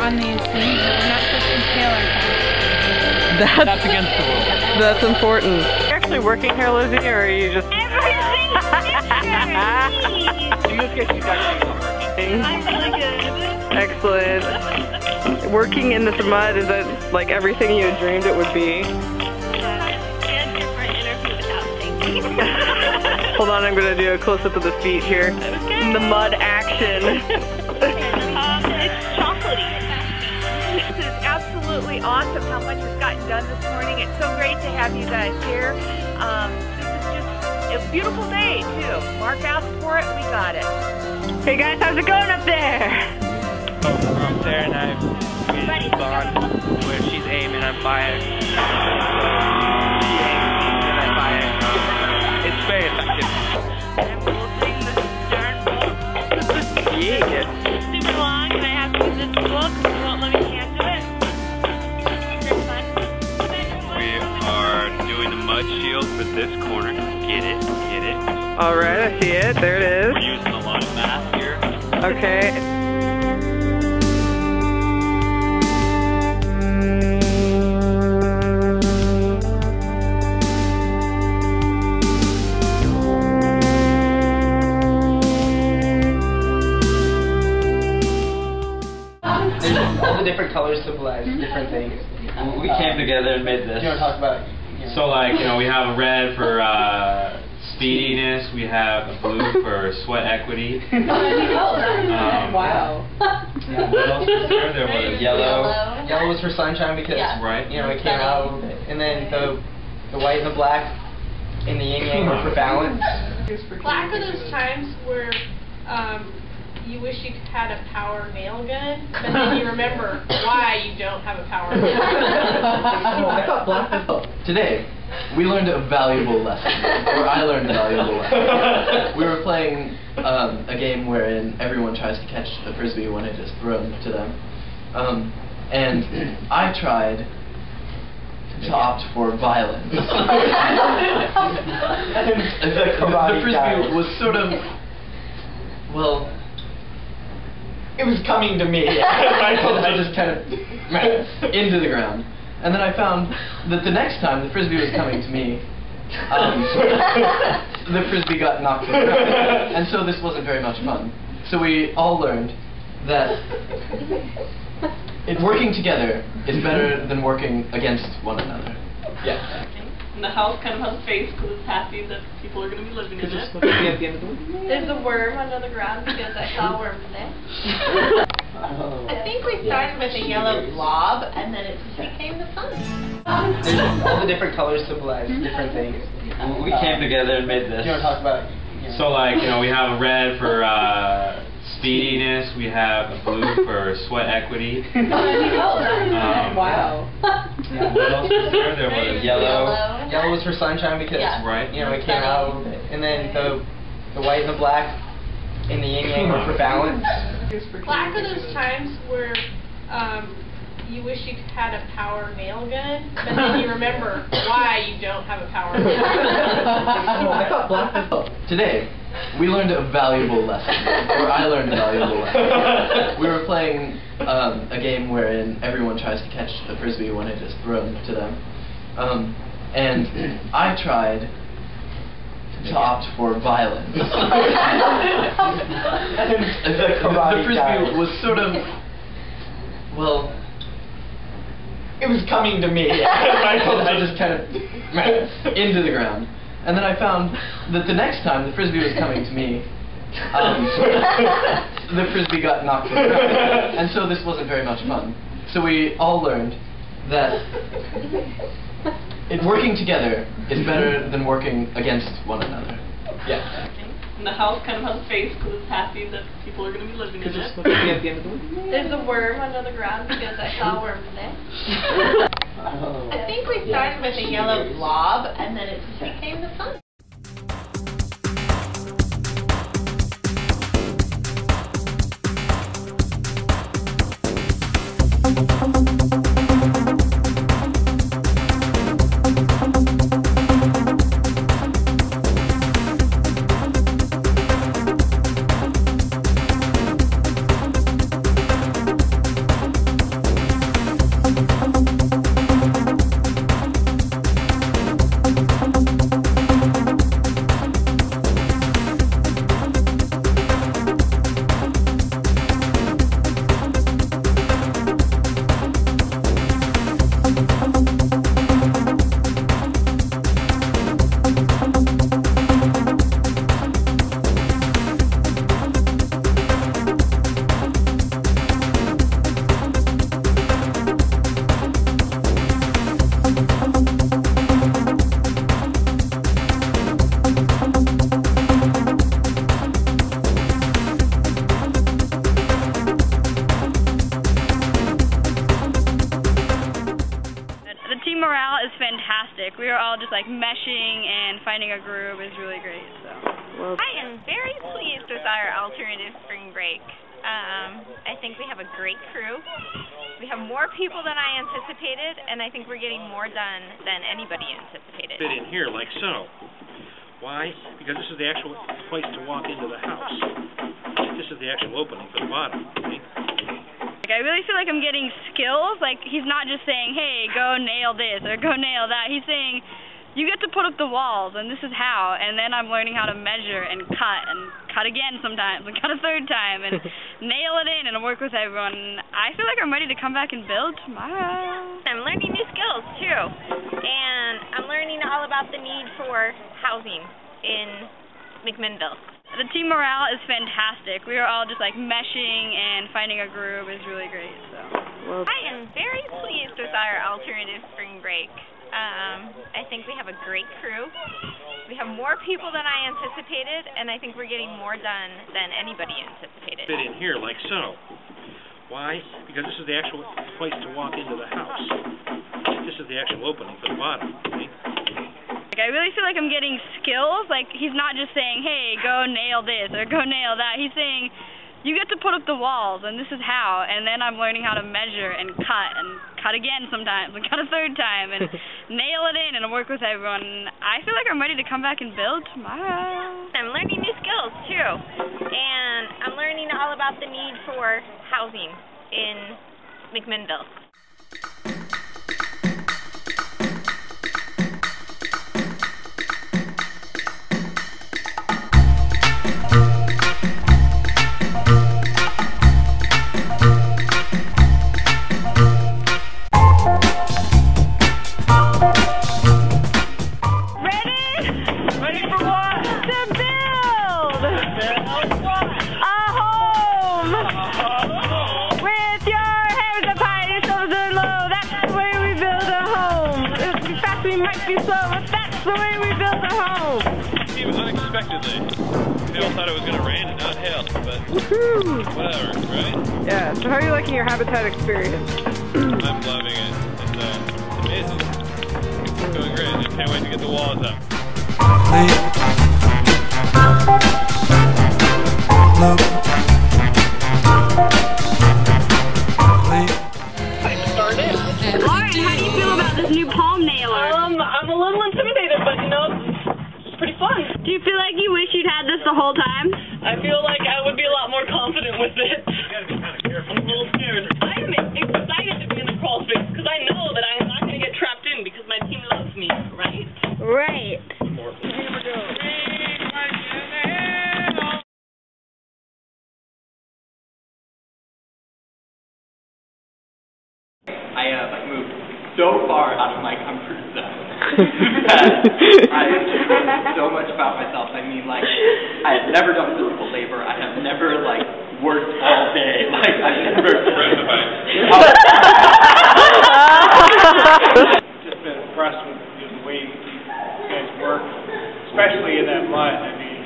on these things, but we're not supposed to scale our time. That's against the rules. That's important. Are you actually working here, Lizzie, or are you just... Everything You just get you working. I'm really good. Excellent. Working in this mud, is that like everything you had dreamed it would be? And different interview without thinking. Hold on, I'm going to do a close-up of the feet here. Okay. The mud action. It's chocolatey. This is absolutely awesome how much has gotten done this morning. It's so great to have you guys here. This is just a beautiful day, too. Mark asked for it, we got it. Hey guys, how's it going up there? I'm there and I've made a bond where she's aiming, I'm by it. She aims and I buy it. It's very effective. I'm holding the darn book. Yeah. Super long, and I have to use this book. They won't let me hand do it. Very fun. We are doing the mud shield for this corner. Get it, get it. Alright, I see it. There it We're is. using a lot of math here. Okay. All the different colors symbolize different things. We came together and made this. You want to talk about? So like, we have a red for speediness, we have a blue for sweat equity. Wow. What else was there? There was yellow. Yellow was for sunshine because Right. it came out a little bit, and then the white and the black and the yin yang were for balance. Black are those times where you wish you had a power nail gun, but then you remember why you don't have a power nail gun. I thought black was... Today, we learned a valuable lesson, or I learned a valuable lesson. We were playing a game wherein everyone tries to catch a frisbee when it is thrown to them. And I tried to opt for violence. The frisbee was sort of, well, it was coming to me. I just kind of into the ground. And then I found that the next time the frisbee was coming to me, the frisbee got knocked to the ground. And so this wasn't very much fun. So we all learned that working together is better than working against one another. Yeah. And the house kind of has a face because it's happy that people are going to be living in it. At the end of the week. There's a worm under the ground because I saw a worm today. I think we started with a yellow blob and then it just became the sun. All the different colors symbolize different things. We came together and made this. You want to talk about? So like, we have a red for speediness, we have a blue for sweat equity. Wow. What else was there? There was yellow. Yellow was for sunshine because Right. it came out a little bit, and then the white and the black and the yin yang were for balance. Black are those times where you wish you had a power nail gun, but then you remember why you don't have a power nail gun. I thought black was... Today, we learned a valuable lesson, or I learned a valuable lesson. We were playing a game wherein everyone tries to catch a frisbee when it is thrown to them. And I tried to opt for violence. The frisbee was sort of, well, it was coming to me. I just kind of into the ground. And then I found that the next time the frisbee was coming to me, the frisbee got knocked to the ground. And so this wasn't very much fun. So we all learned that working together is better than working against one another. Yeah. And the house kind of has a face because it's happy that people are going to be living in it. At the end of the week. There's a worm under the ground because I saw a worm today. I think we started with a yellow blob and then it just became the sun. like meshing and finding a groove is really great. So. Well, I am very pleased with our alternative spring break. I think we have a great crew. We have more people than I anticipated, and I think we're getting more done than anybody anticipated. Fit in here like so. Why? Because this is the actual place to walk into the house. This is the actual opening for the bottom. Okay? Like, I really feel like I'm getting skills. Like, he's not just saying, hey, go nail this or go nail that. He's saying, you get to put up the walls, and this is how. And then I'm learning how to measure and cut again sometimes, and cut a third time, and nail it in and work with everyone. I feel like I'm ready to come back and build tomorrow. I'm learning new skills, too. And I'm learning all about the need for housing in McMinnville. The team morale is fantastic. We are all just like meshing and finding a groove is really great. So. well, I am very pleased with our alternative spring break. I think we have a great crew. We have more people than I anticipated, and I think we're getting more done than anybody anticipated. Fit in here like so. Why? Because this is the actual place to walk into the house. This is the actual opening for the bottom. Okay? Like, I really feel like I'm getting skills. Like, he's not just saying, hey, go nail this or go nail that. He's saying, you get to put up the walls, and this is how. And then I'm learning how to measure and cut again sometimes, and cut a third time, and nail it in and work with everyone. I feel like I'm ready to come back and build tomorrow. I'm learning new skills, too. And I'm learning all about the need for housing in McMinnville. Might be slow, but that's the way we build a home. Even unexpectedly. We all thought it was going to rain and not hail, but whatever, right? Yeah, so how are you liking your habitat experience? I'm loving it. It's amazing. It's going great. I can't wait to get the walls up. Lauren, how do you feel about this new palm nailer? I'm a little intimidated, but you know, it's pretty fun. Do you feel like you wish you'd had this the whole time? I feel like I would be a lot more confident with it. You gotta be kind of careful. I'm a little scared. I'm excited to be in the crawl space because I know that I'm not going to get trapped in because my team loves me, right? Right. I moved so far out of my comfort zone that I have just learned so much about myself. I mean, like, I have never done physical labor. I have never, like, worked all day. Like, I've never... Just been impressed with the way you guys work, especially in that mud. I mean...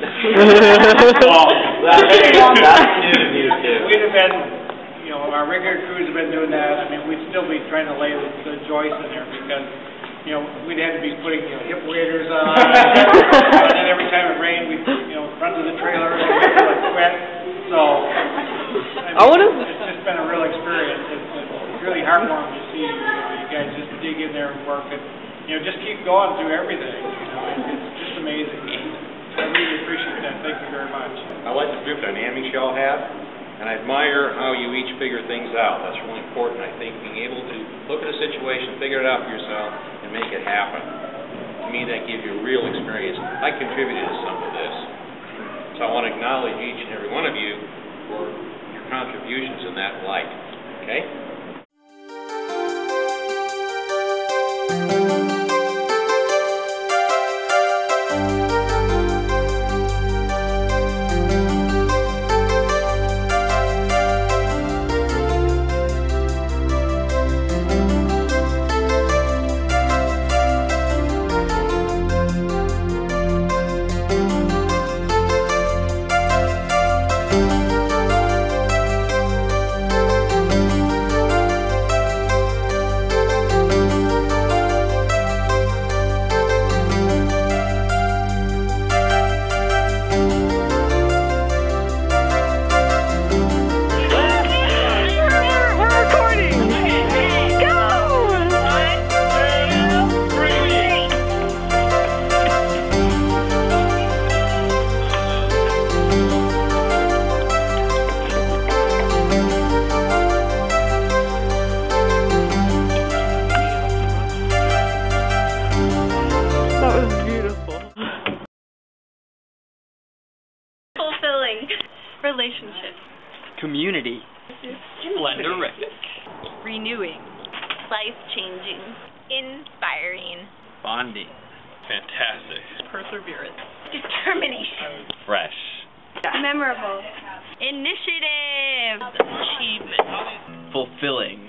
that's new to me, too. We'd have been... You know, our regular crews have been doing that. I mean, we'd still be trying to lay the joists in there because, you know, we'd have to be putting, you know, hip waders on. And then every time it rained, we'd, you know, run to the trailer and we'd like wet. So, I mean, it's just been a real experience. It's really heartwarming to see, you know, you guys just dig in there and work and, you know, just keep going through everything. You know, it's just amazing. I really appreciate that. Thank you very much. I like the group dynamics y'all have. And I admire how you each figure things out. That's really important. I think being able to look at a situation, figure it out for yourself, and make it happen. To me, that gives you a real experience. I contributed to some of this. So I want to acknowledge each and every one of you for your contributions in that light. Okay? Splendorific. Renewing. Life-changing. Inspiring. Bonding. Fantastic. Perseverance. Determination. Fresh. Memorable. Initiative. Achievement. Fulfilling.